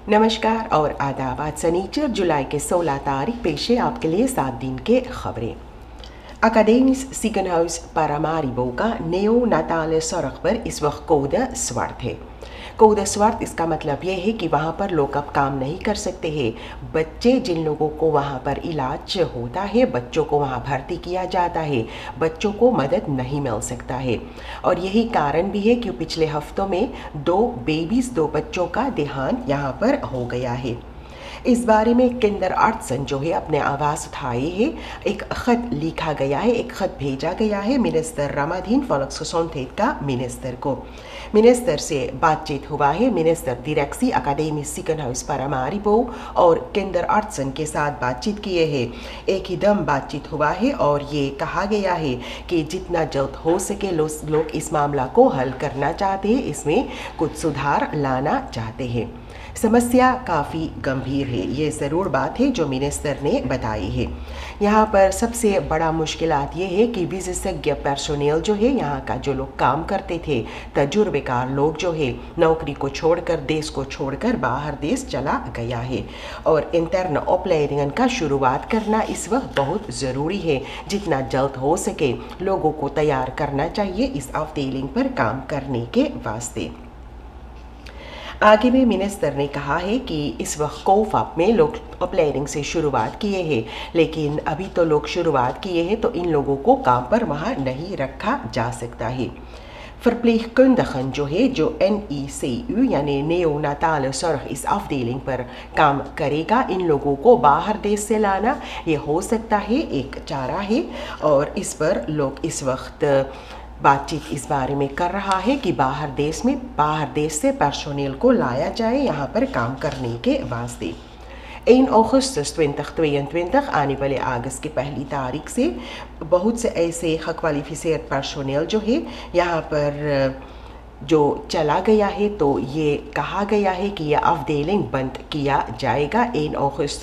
नमस्कार और आदाब। आज शनिचर जुलाई के 16 तारीख पेश है आपके लिए 7 दिन के खबरें। Academisch ziekenhuis Paramaribo का नेओनाताल सड़क पर इस वक्त कोड स्वार्थ है। कोड स्वार्थ इसका मतलब ये है कि वहाँ पर लोग अब काम नहीं कर सकते हैं। बच्चे जिन लोगों को वहाँ पर इलाज होता है, बच्चों को वहाँ भर्ती किया जाता है, बच्चों को मदद नहीं मिल सकता है। और यही कारण भी है कि पिछले हफ्तों में दो बच्चों का देहांत यहाँ पर हो गया है। इस बारे में किंडर आर्ट्सन जो है अपने आवाज़ उठाए है। एक ख़त लिखा गया है, एक ख़त भेजा गया है मिनिस्टर रामाधीन फोलक्सगेसondheid का मिनिस्टर को। मिनिस्टर से बातचीत हुआ है। मिनिस्टर डायरेक्सी Academisch ziekenhuis Paramaribo और किंडर आर्ट्सन के साथ बातचीत किए हैं। एक ही दम बातचीत हुआ है और ये कहा गया है कि जितना जल्द हो सके लोग इस मामला को हल करना चाहते हैं, इसमें कुछ सुधार लाना चाहते हैं। समस्या काफ़ी गंभीर है, ये ज़रूर बात है जो मिनिस्टर ने बताई है। यहाँ पर सबसे बड़ा मुश्किलात ये है कि विशेषज्ञ पर्सोनेल जो है, यहाँ का जो लोग काम करते थे, तजुर्बेकार लोग जो है, नौकरी को छोड़कर देश को छोड़कर बाहर देश चला गया है। और इंटर्न ऑपरेटिंग का शुरुआत करना इस वक्त बहुत ज़रूरी है। जितना जल्द हो सके लोगों को तैयार करना चाहिए इस अवधेलिंग पर काम करने के वास्ते। आगे में मिनिस्टर ने कहा है कि इस वक्त कोफाप में लोग अपलाइडिंग से शुरुआत किए हैं, लेकिन अभी तो लोग शुरुआत किए हैं तो इन लोगों को काम पर वहाँ नहीं रखा जा सकता है। verpleegkundigen जो है, जो NECU यानी नेओनाताल सड़क इस अवधेलिंग पर काम करेगा, इन लोगों को बाहर देश से लाना ये हो सकता है एक चारा है। और इस पर लोग इस वक्त बातचीत इस बारे में कर रहा है कि बाहर देश से पर्सोनेल को लाया जाए यहाँ पर काम करने के वास्ते। 1 अगस्त 2022 आने वाले अगस्त की पहली तारीख से बहुत से ऐसे क्वालिफिसेड पर्सोनेल जो है यहाँ पर जो चला गया है, तो ये कहा गया है कि यह अवधेलिंग बंद किया जाएगा 1 अगस्त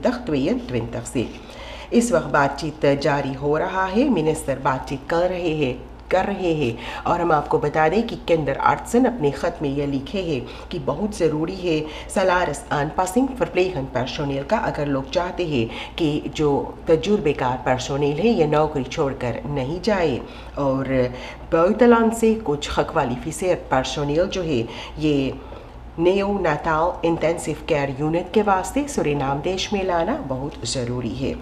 2022 से। इस वक्त बातचीत जारी हो रहा है, मिनिस्टर बातचीत कर रहे हैं। और हम आपको बता दें कि किंडर आर्ट्सन अपने ख़त में यह लिखे हैं कि बहुत ज़रूरी है सलारस आनपासिंग verpleegend पर्सोनेल का। अगर लोग चाहते हैं कि जो तजुर्बेकार पर्सोनेल है ये नौकरी छोड़कर नहीं जाए और बुitenland से कुछ क्वालिफिसेड पर्सोनेल जो है ये नेओनाताल इंटेंसिव केयर यूनिट के वास्ते सूरीनाम देश में लाना बहुत ज़रूरी है।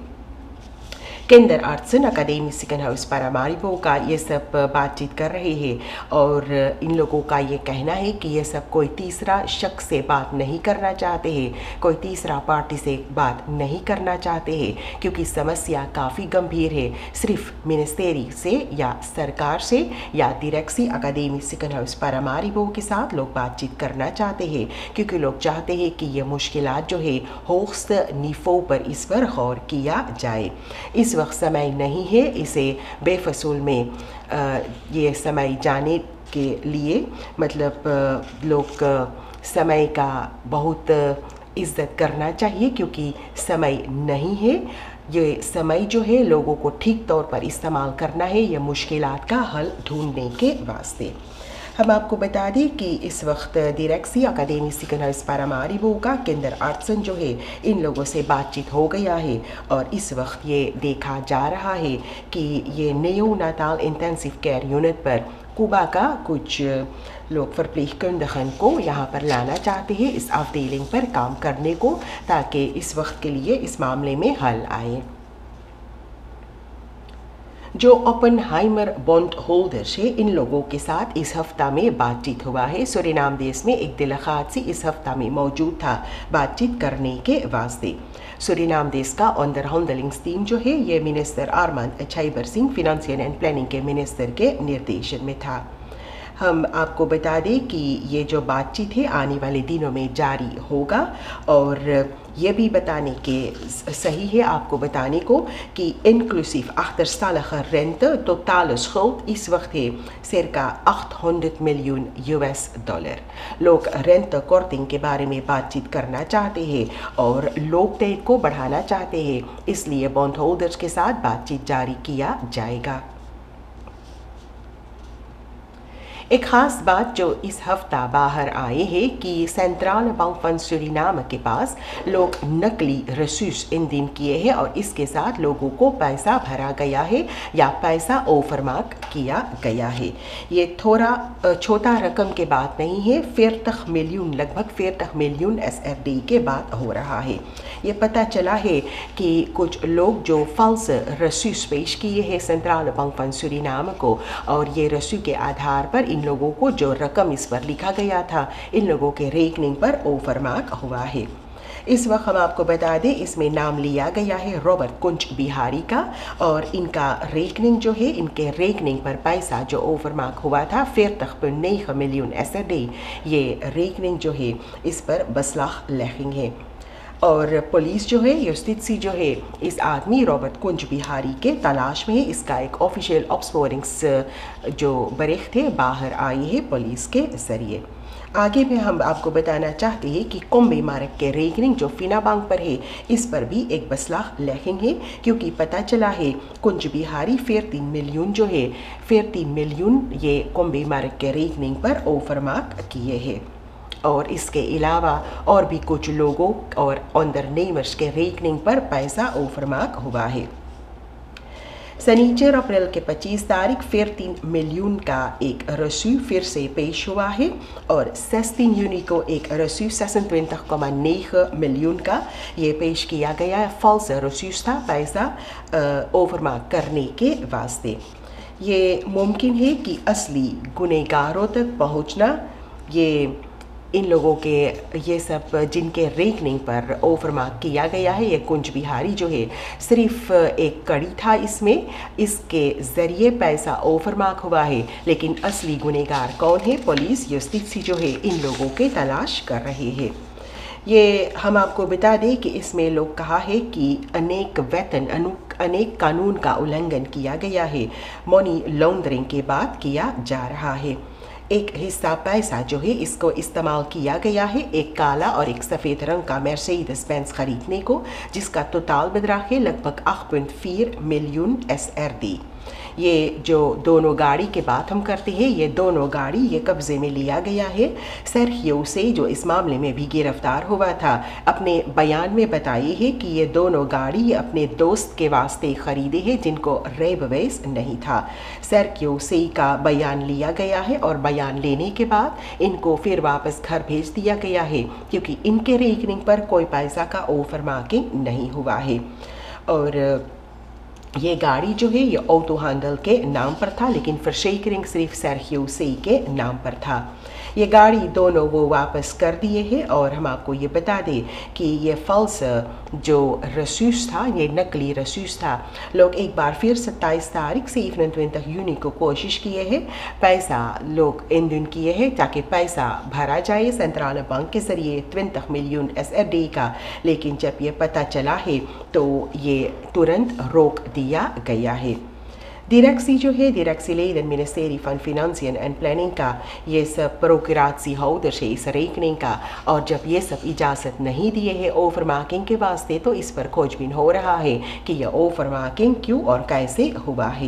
किंडर आर्ट्सन Academisch ziekenhuis Paramaribo का ये सब बातचीत कर रहे हैं और इन लोगों का ये कहना है कि ये सब कोई तीसरा शख्स से बात नहीं करना चाहते हैं, कोई तीसरा पार्टी से बात नहीं करना चाहते हैं, क्योंकि समस्या काफ़ी गंभीर है। सिर्फ मिनिस्ट्री से या सरकार से या डायरेक्सी Academisch ziekenhuis Paramaribo के साथ लोग बातचीत करना चाहते हैं, क्योंकि लोग चाहते हैं कि ये मुश्किलात जो है होस्ट निफो पर इस पर गौर किया जाए। इस वक्त समय नहीं है इसे बेफसूल में ये समय जाने के लिए, मतलब लोग समय का बहुत इज्जत करना चाहिए, क्योंकि समय नहीं है। ये समय जो है लोगों को ठीक तौर पर इस्तेमाल करना है ये मुश्किलात का हल ढूंढने के वास्ते। हम आपको बता दें कि इस वक्त डायरेक्सी Academisch ziekenhuis Paramaribo का किंडर आर्ट्सन जो है इन लोगों से बातचीत हो गया है और इस वक्त ये देखा जा रहा है कि ये नेओनाताल इंटेंसिव केयर यूनिट पर कुबा का कुछ लोग verpleegkundigen को यहाँ पर लाना चाहते हैं इस अवधेलिंग पर काम करने को, ताकि इस वक्त के लिए इस मामले में हल आए। जो ओपेनहाइमर बॉन्ड होल्डर्स है इन लोगों के साथ इस हफ्ता में बातचीत हुआ है। सूरीनाम देश में एक दिलखासी इस हफ्ता में मौजूद था बातचीत करने के वास्ते। सूरीनाम देश का onderhandelingsटीम जो है ये minister Armand Achaibersing financial and planning के मिनिस्टर के निर्देशन में था। हम आपको बता दें कि ये जो बातचीत है आने वाले दिनों में जारी होगा और ये भी बताने के सही है आपको बताने को कि inclusive achterstallige rente totale schuld इस वक्त है circa 800 मिलियन $। लोग रेंट कोर्टिंग के बारे में बातचीत करना चाहते हैं और लोग डेट को बढ़ाना चाहते हैं, इसलिए बॉन्ड होल्डर्स के साथ बातचीत जारी किया जाएगा। एक ख़ास बात जो इस हफ्ता बाहर आए है कि सेंट्रल बैंक फंड सूरीनाम के पास लोग नकली रसूस इन दिन किए हैं और इसके साथ लोगों को पैसा भरा गया है या पैसा ओवरमार्क किया गया है। ये थोड़ा छोटा रकम के बात नहीं है, 40 मिलियन लगभग 40 मिलियन SRD के बात हो रहा है। ये पता चला है कि कुछ लोग जो फॉल्स रसूस पेश किए हैं सेंट्रल बैंक फंड सूरीनाम को और ये रसूस के आधार पर इन लोगों को जो रकम इस पर लिखा गया था इन लोगों के रेकनिंग पर ओवरमार्क हुआ है। इस वक्त हम आपको बता दें इसमें नाम लिया गया है रॉबर्ट कुंज बिहारी का और इनका रेकनिंग जो है इनके रेकनिंग पर पैसा जो ओवरमार्क हुआ था 40,9 मिलियन SRD, ये रेकनिंग जो है इस पर बसलाह लैखिंग है। और पुलिस जो है युस्टित्सी जो है इस आदमी रॉबर्ट कुंज बिहारी के तलाश में है। इसका एक ऑफिशियल ऑप्सपोरिंग्स जो बरीख थे बाहर आई है पुलिस के ज़रिए। आगे में हम आपको बताना चाहते हैं कि कोम्बे मार्ग के रेकनिंग जो फिना बैंक पर है इस पर भी एक बसलाह लैखिंग है, क्योंकि पता चला है कुंज बिहारी 43 मिलियन जो है 43 मिलियन ये कोम्बे मार्ग के रेकनिंग पर ओवरमार्क किए हैं। और इसके अलावा और भी कुछ लोगों और अंडर नेमर्स के रेकनिंग पर पैसा ओवरमार्क हुआ है। शनिचर अप्रैल के 25 तारीख 43 मिलियन का एक रसूल फिर से पेश हुआ है और 16 यूनी को एक रसूल 26,9 मिलियन का ये पेश किया गया है। फॉल्स रसूल था पैसा ओवरमार्क करने के वास्ते। ये मुमकिन है कि असली गुनहगारों तक पहुंचना ये इन लोगों के ये सब जिनके रेकनिंग पर ओवरमार्क किया गया है ये कुंज बिहारी जो है सिर्फ एक कड़ी था इसमें, इसके ज़रिए पैसा ओवरमार्क हुआ है। लेकिन असली गुनहगार कौन है पुलिस युस्टित्सी जो है इन लोगों के तलाश कर रहे हैं। ये हम आपको बता दें कि इसमें लोग कहा है कि अनेक कानून का उल्लंघन किया गया है, मनी लॉन्ड्रिंग के बाद किया जा रहा है। एक हिस्सा पैसा जो है इसको इस्तेमाल किया गया है एक काला और एक सफ़ेद रंग का मर्सिडीज बेंज खरीदने को, जिसका टोटल बदरा है लगभग 8.4 मिलियन SRD। ये जो दोनों गाड़ी के बात हम करते हैं ये दोनों गाड़ी ये कब्ज़े में लिया गया है। सर्खियो से जो इस मामले में भी गिरफ्तार हुआ था अपने बयान में बताई है कि ये दोनों गाड़ी ये अपने दोस्त के वास्ते ख़रीदे हैं जिनको रेबवेस नहीं था। सर्खियो से का बयान लिया गया है और बयान लेने के बाद इनको फिर वापस घर भेज दिया गया है, क्योंकि इनके रेकनिंग पर कोई पैसा का ओवरमार्किंग नहीं हुआ है। और ये गाड़ी जो है ये ऑटो हैंडल के नाम पर था, लेकिन फर्शेकरिंग सिर्फ सर्खियो से के नाम पर था। ये गाड़ी दोनों वो वापस कर दिए हैं और हम आपको ये बता दें कि ये फॉल्स जो रसूस था ये नकली रसूस था। लोग एक बार फिर 27 तारीख से 29 यूनी को कोशिश किए हैं, पैसा लोग इन दिन किए हैं ताकि पैसा भरा जाए सेंट्रल बैंक के ज़रिए 20 मिलियन SRD का, लेकिन जब ये पता चला है तो ये तुरंत रोक दिया गया है। डायरेक्सी जो है डायरेक्सी लेडन ministry for financing and planning का ये सब प्रोक्रासी होल्डर से इस रेकनिंग का, और जब ये सब इजाज़त नहीं दिए है ओवरमार्किंग के वास्ते तो इस पर खोजबीन हो रहा है कि यह ओवरमार्किंग क्यों और कैसे हुआ है।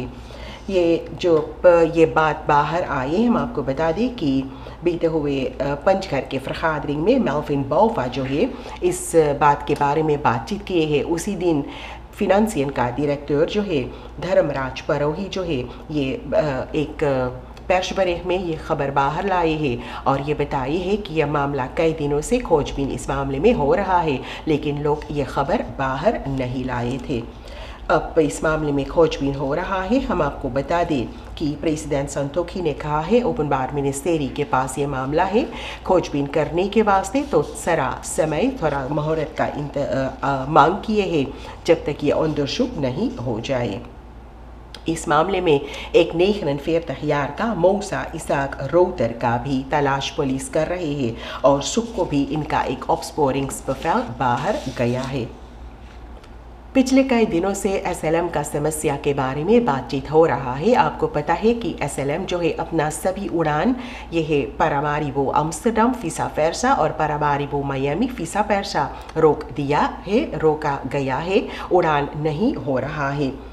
ये बात बाहर आई है, हम आपको बता दें कि बीते हुए पंचघर के फरखादरिंग में मेल्विन बोवा जो है इस बात के बारे में बातचीत किए हैं। उसी दिन फिनेंसियन का डायरेक्टर जो है धर्मराज परोही जो है ये एक पेशबरे में ये खबर बाहर लाए है और ये बताई है कि यह मामला कई दिनों से खोजबीन इस मामले में हो रहा है, लेकिन लोग ये खबर बाहर नहीं लाए थे। अब इस मामले में खोजबीन हो रहा है। हम आपको बता दें कि प्रेसिडेंट संतोखी ने कहा है ओपन बार मिनिस्ट्री के पास ये मामला है खोजबीन करने के वास्ते, तो सारा समय थोड़ा मोहरत का मांग किए है जब तक ये अंदरशुक नहीं हो जाए। इस मामले में एक 49 यार का मौसा इसाक रोटर का भी तलाश पुलिस कर रही है और सुख को भी इनका एक ऑप्सपोरिंग्स प्रोफाइल बाहर गया है। पिछले कई दिनों से SLM का समस्या के बारे में बातचीत हो रहा है। आपको पता है कि SLM जो है अपना सभी उड़ान ये है पारामारिबो अम्स्टरडम फीसा फैरसा और पारामारिबो मायामी फीसा फैरसा रोका गया है, उड़ान नहीं हो रहा है।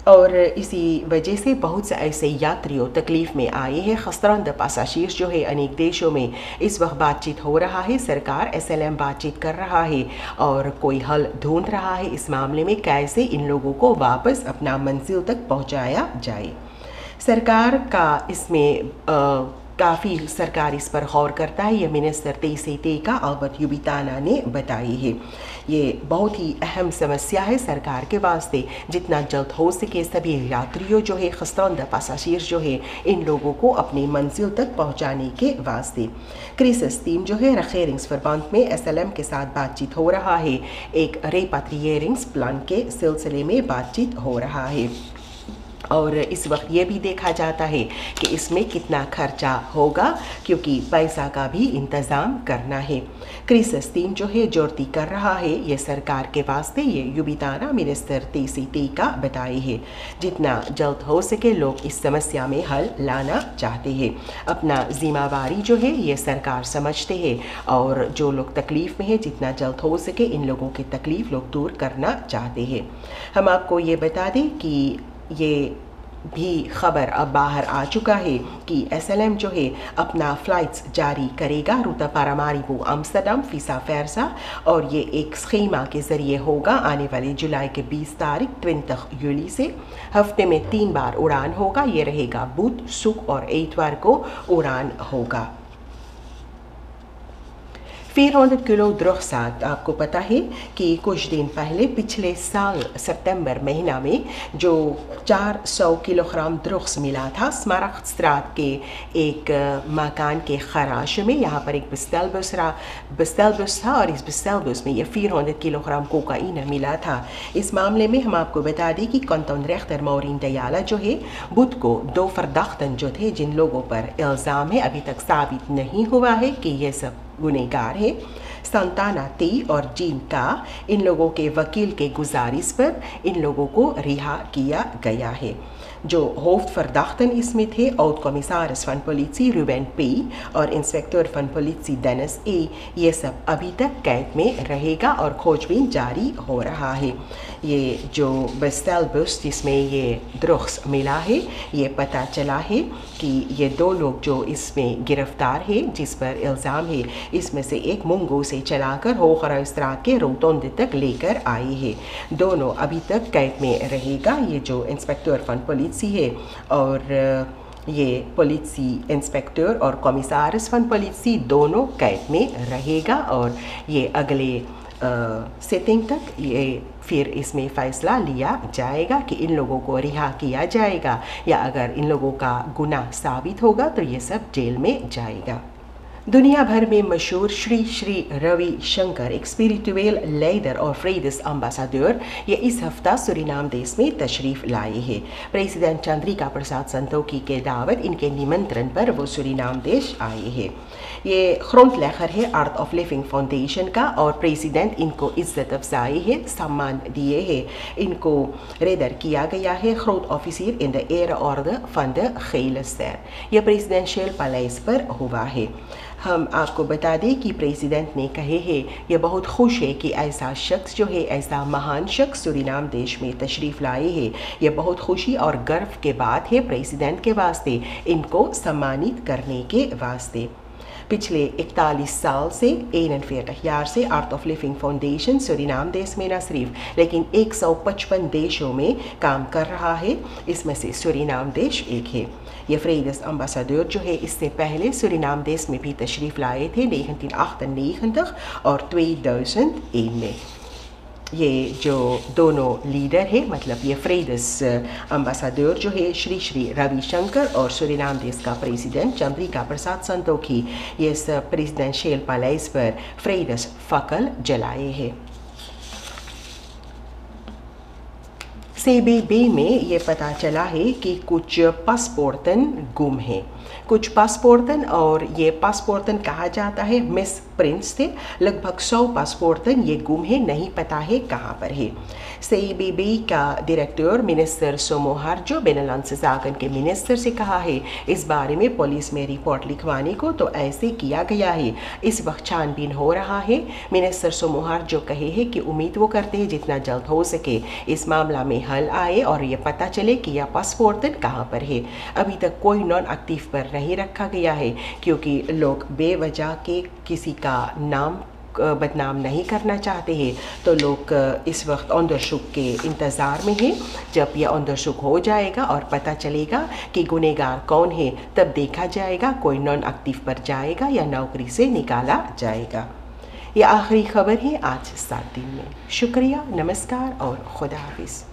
और इसी वजह से बहुत से ऐसे यात्रियों तकलीफ़ में आए हैं। खस्तरंद पासाशीर जो है अनेक देशों में इस वक्त बातचीत हो रहा है। सरकार SLM बातचीत कर रहा है और कोई हल ढूंढ रहा है इस मामले में, कैसे इन लोगों को वापस अपना मंजिल तक पहुंचाया जाए। सरकार का इसमें काफ़ी सरकार इस पर गौर करता है। ये मिनिस्टर तेसे का अल्बर्ट युबिताना ने बताई है। ये बहुत ही अहम समस्या है सरकार के वास्ते। जितना जल्द हो सके सभी यात्रियों जो है, खस्तरंद पासाशीर जो है, इन लोगों को अपनी मंजिल तक पहुंचाने के वास्ते क्रिसिस टीम जो है रखेरिंग्स फरबंद में SLM के साथ बातचीत हो रहा है। एक रेपाट्रियरिंग्स प्लान के सिलसिले में बातचीत हो रहा है और इस वक्त ये भी देखा जाता है कि इसमें कितना खर्चा होगा, क्योंकि पैसा का भी इंतज़ाम करना है। क्रिसिस टीम जो है जोड़ती कर रहा है ये सरकार के वास्ते। ये युबिताना मिनिस्टर तेसे का बताई है। जितना जल्द हो सके लोग इस समस्या में हल लाना चाहते हैं। अपना जिम्मेवारी जो है ये सरकार समझते हैं और जो लोग तकलीफ़ में है जितना जल्द हो सके इन लोगों की तकलीफ़ लोग दूर करना चाहते हैं। हम आपको ये बता दें कि ये भी खबर अब बाहर आ चुका है कि SLM जो है अपना फ़्लाइट्स जारी करेगा रूटा पारामारिबो अम्स्टरडम फीसा फैरसा, और ये एक स्कीमा के ज़रिए होगा आने वाले जुलाई के 20 तारीख 20 यूली से। हफ्ते में 3 बार उड़ान होगा। ये रहेगा बुध, शुक्र और इतवार को उड़ान होगा। 400 किलो द्रुखसात। आपको पता है कि कुछ दिन पहले पिछले साल सितंबर महीना में जो 400 किलोग्राम द्रुख्स मिला था स्मारक स्त्रात के एक मकान के खराश में। यहाँ पर एक बिस्टेलबस था और इस बिस्टेलबस में ये 400 किलोग्राम कोकाइन मिला था। इस मामले में हम आपको बता दें कि कंटोन रेख्तर मौरीन दयाला जो है बुध को 2 फर्दाख्तन जो थे जिन लोगों पर इल्ज़ाम है अभी तक साबित नहीं हुआ है कि ये सब गुनहगार है, संताना ती और जीन का, इन लोगों के वकील के गुजारिश पर इन लोगों को रिहा किया गया है। जो hoofdverdachten इसमें थे ओud कमिसारिस फन पोलिसी रूबेन पी और इंस्पेक्टर फन पोलिसी डेनिस ए। ये सब अभी तक कैद में रहेगा और खोजबीन जारी हो रहा है। ये जो बिस्टेलबस जिसमें ये द्रुख्स मिला है, ये पता चला है कि ये 2 लोग जो इसमें गिरफ्तार है जिस पर इल्ज़ाम है, इसमें से एक मुंगो से चलाकर होखरा के रोतोंद तक लेकर आए हैं। दोनों अभी तक कैद में रहेगा। ये जो इंस्पेक्टर फन पोलिसी है और ये पोलिसी इंस्पेक्टर और कमिसारिस फन पोलिसी दोनों कैद में रहेगा और ये अगले सेटिंग तक ये फिर इसमें फ़ैसला लिया जाएगा कि इन लोगों को रिहा किया जाएगा या अगर इन लोगों का गुनाह साबित होगा तो ये सब जेल में जाएगा। दुनिया भर में मशहूर श्री श्री रवि शंकर एक स्पिरिचुअल लीडर और फ्रीडस अम्बासाडर ये इस हफ्ता सूरीनाम देश में तशरीफ़ लाए हैं। प्रेसिडेंट चंद्रिका प्रसाद संतोखी के दावत इनके निमंत्रण पर वो सूरीनाम देश आए हैं। ये ग्रोंडलेगर है आर्ट ऑफ लिविंग फाउंडेशन का और प्रेसिडेंट इनको इज्जत अफजाई है, सम्मान दिए हैं। इनको रेदर किया गया है ग्रोट ऑफिसर इन द एयर ऑर्डर फन द गेलस्टर। यह प्रेसिडेंशियल पैलेस पर हुआ है। हम आपको बता दें कि प्रेसिडेंट ने कहे हैं ये बहुत खुश है कि ऐसा शख्स जो है, ऐसा महान शख्स सूरीनाम देश में तशरीफ़ लाए हैं। ये बहुत खुशी और गर्व के बात है प्रेसिडेंट के वास्ते इनको सम्मानित करने के वास्ते। पिछले 41 साल से 41 jaar से Art of Living Foundation Suriname देश में न सिर्फ लेकिन 155 देशों में काम कर रहा है। इसमें से सूरीनाम देश एक है। ये फ्रीडस अम्बासाडर जो है इससे पहले सूरीनाम देश में भी तशरीफ़ लाए थे 1998 और 2001 में। ये जो दोनों लीडर है मतलब ये फ्रीडस अम्बासाडर जो है श्री श्री रविशंकर और सूरीनाम देश का प्रेसिडेंट चंद्रिका प्रसाद संतोखी ये सब प्रेसिडेंशियल पैलेस पर फ्रीडस फकल जलाए हैं। CBB में ये पता चला है कि कुछ पासपोर्टन गुम हैं। कुछ पासपोर्टन, और ये पासपोर्टन कहा जाता है मिस प्रिंस थे। लगभग 100 पासपोर्टन ये गुम है, नहीं पता है कहाँ पर है। CBB का डायरेक्टर मिनिस्टर सोमो हार्जो बेनेलंस जागन के मिनिस्टर से कहा है इस बारे में पुलिस में रिपोर्ट लिखवाने को, तो ऐसे किया गया है। इस वक्त छानबीन हो रहा है। मिनिस्टर सोमो हार्जो कहे हैं कि उम्मीद वो करते हैं जितना जल्द हो सके इस मामला में हल आए और ये पता चले कि यह पासपोर्टन कहाँ पर है। अभी तक कोई नॉन एक्टिव पर नहीं रखा गया है, क्योंकि लोग बेवजह के किसी का नाम बदनाम नहीं करना चाहते हैं। तो लोग इस वक्त औंदरशुक के इंतज़ार में हैं। जब यह औंदरशुक हो जाएगा और पता चलेगा कि गुनहगार कौन है, तब देखा जाएगा कोई नॉन एक्टिव पर जाएगा या नौकरी से निकाला जाएगा। यह आखिरी खबर है आज 7 दिन में। शुक्रिया, नमस्कार और खुदा हाफिज़।